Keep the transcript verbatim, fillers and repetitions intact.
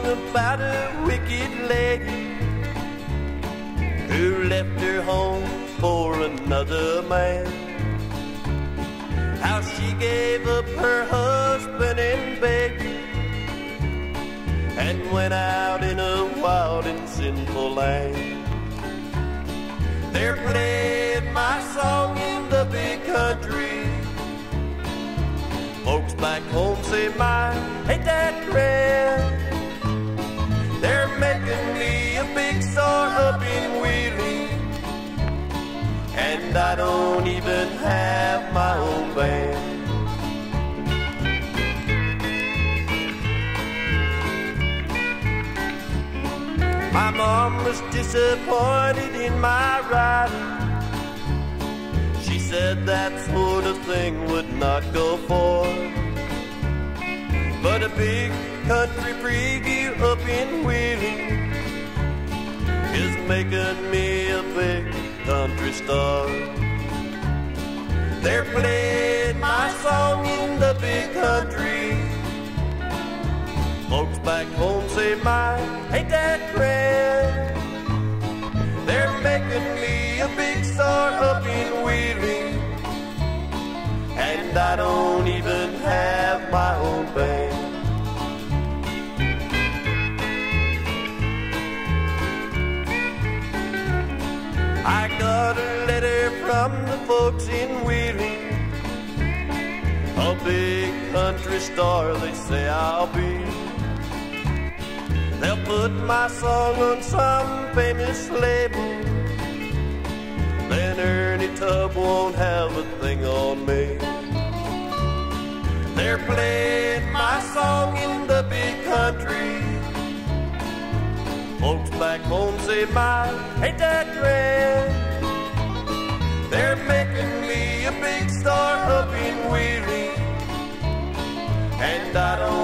about a wicked lady who left her home for another man. How she gave up her husband and baby and went out in a wild and sinful land. They're playing my song in the big country. Folks back home say, my, ain't that grand? They're making me a big star up in Wheeling, and I don't even have my own band. My mom was disappointed in my riding. She said that sort of thing would not go for. But a big country preview up in Wheeling is making me a big country star. They're playing my song in the big country. Folks back home say, my, ain't that grand? They're making me a big star up in Wheeling, and I don't even have my own band. I got a letter from the folks in Wheeling, a big country star they say I'll be. They'll put my song on some famous label, then Ernie Tubb won't have a thing on me. They're playing my song in the big country. Folks back home say, my, ain't that grand? They're making me a big star up in Wheeling, and I don't